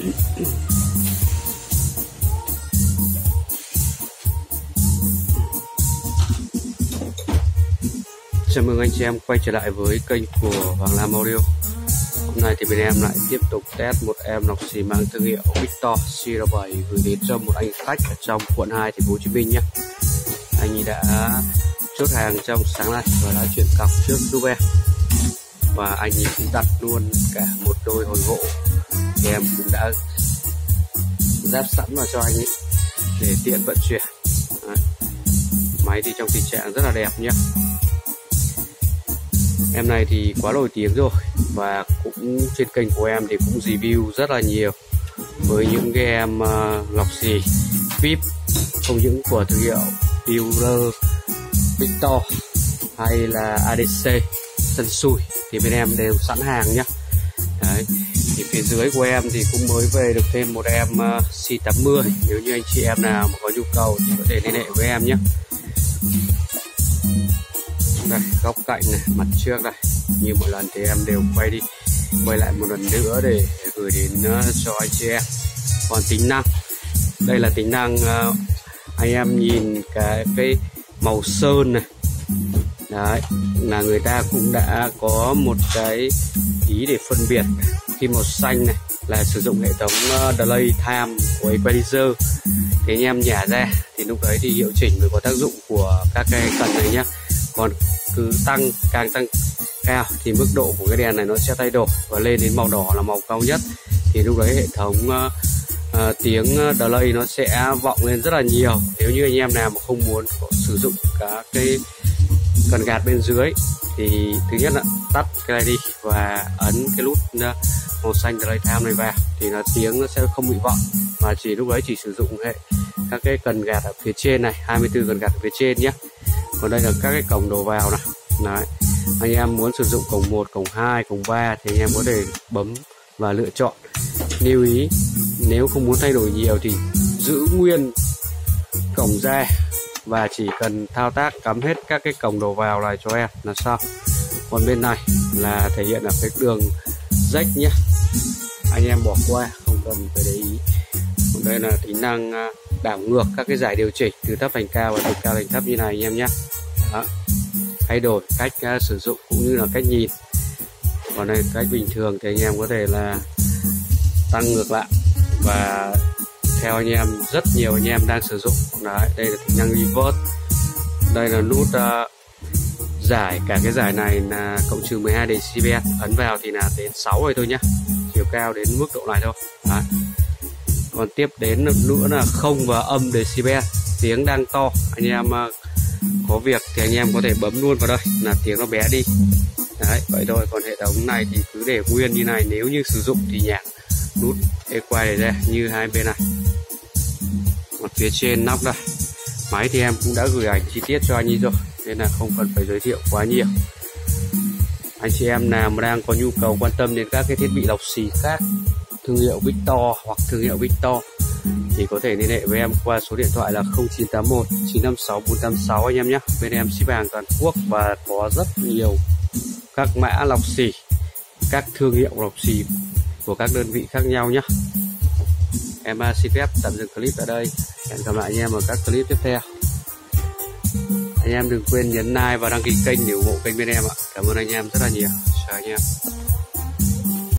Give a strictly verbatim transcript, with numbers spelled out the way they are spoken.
Chào mừng anh chị em quay trở lại với kênh của Hoàng Lam Audio. Hôm nay thì bên em lại tiếp tục test một em lọc xì mang thương hiệu Victor Sierra bảy gửi đến cho một anh khách ở trong quận hai thành phố Hồ Chí Minh nhé. Anh ấy đã chốt hàng trong sáng nay và đã chuyển cọc trước giúp em, và anh ấy cũng đặt luôn cả một đôi hồi gỗ thì em cũng đã ráp sẵn vào cho anh ấy để tiện vận chuyển. Đấy. Máy thì trong tình trạng rất là đẹp nhé. Em này thì quá nổi tiếng rồi, và cũng trên kênh của em thì cũng review rất là nhiều với những cái em uh, lọc xì vê i pê, không những của thương hiệu Dealer, Victor hay là a đê xê, Sensui thì bên em đều sẵn hàng nhé. Đấy. Thì phía dưới của em thì cũng mới về được thêm một em uh, xê tám mươi. Nếu như anh chị em nào mà có nhu cầu thì có thể liên hệ với em nhé. Đây, góc cạnh này, mặt trước này, như mọi lần thì em đều quay đi quay lại một lần nữa để gửi đến uh, cho anh chị em. Còn tính năng, đây là tính năng uh, anh em nhìn cái cái màu sơn này, đấy là người ta cũng đã có một cái ý để phân biệt. Khi màu xanh này là sử dụng hệ thống uh, delay time của equalizer, thì anh em nhả ra thì lúc đấy thì hiệu chỉnh mới có tác dụng của các cái cần này nhé. Còn cứ tăng càng tăng cao thì mức độ của cái đèn này nó sẽ thay đổi, và lên đến màu đỏ là màu cao nhất thì lúc đấy hệ thống uh, uh, tiếng delay nó sẽ vọng lên rất là nhiều. Nếu như anh em nào mà không muốn sử dụng các cái cần gạt bên dưới thì thứ nhất là tắt cái này đi và ấn cái nút uh, màu xanh delay time này vào thì là tiếng nó sẽ không bị vọng, mà chỉ lúc đấy chỉ sử dụng hệ các cái cần gạt ở phía trên này, hai mươi tư cần gạt ở phía trên nhé. Còn đây là các cái cổng đầu vào này. Đấy. Anh em muốn sử dụng cổng một, cổng hai, cổng ba thì anh em có thể bấm và lựa chọn. Lưu ý, nếu không muốn thay đổi nhiều thì giữ nguyên cổng ra và chỉ cần thao tác cắm hết các cái cổng đầu vào này cho em là xong. Còn bên này là thể hiện ở cái đường rách nhé, anh em bỏ qua, không cần phải để ý. Còn đây là tính năng đảo ngược các cái giải điều chỉnh từ thấp thành cao và từ cao thành thấp như này anh em nhé. Đó. Thay đổi cách uh, sử dụng cũng như là cách nhìn. Còn đây cách bình thường thì anh em có thể là tăng ngược lại, và theo anh em rất nhiều anh em đang sử dụng. Đấy, đây là tính năng reverse. Đây là nút uh, giải, cả cái giải này là cộng trừ mười hai decibel, ấn vào thì là đến sáu rồi thôi nhá, chiều cao đến mức độ này thôi. Đấy. Còn tiếp đến nữa là không và âm decibel, tiếng đang to, anh em uh, có việc thì anh em có thể bấm luôn vào đây là tiếng nó bé đi. Đấy, vậy thôi. Còn hệ thống này thì cứ để nguyên như này, nếu như sử dụng thì nhả nút equalizer này ra như hai bên này. Còn phía trên nóc đây, máy thì em cũng đã gửi ảnh chi tiết cho anh ấy rồi nên là không cần phải giới thiệu quá nhiều. Anh chị em nào mà đang có nhu cầu quan tâm đến các cái thiết bị lọc xì khác thương hiệu Victor hoặc thương hiệu Victor thì có thể liên hệ với em qua số điện thoại là không chín tám một chín năm sáu bốn tám sáu anh em nhé. Bên em ship hàng toàn quốc và có rất nhiều các mã lọc xì, các thương hiệu lọc xì của các đơn vị khác nhau nhé. Em xin phép tạm dừng clip ở đây. Hẹn gặp lại anh em ở các clip tiếp theo. Anh em đừng quên nhấn like và đăng ký kênh để ủng hộ kênh bên em ạ. Cảm ơn anh em rất là nhiều. Chào anh em.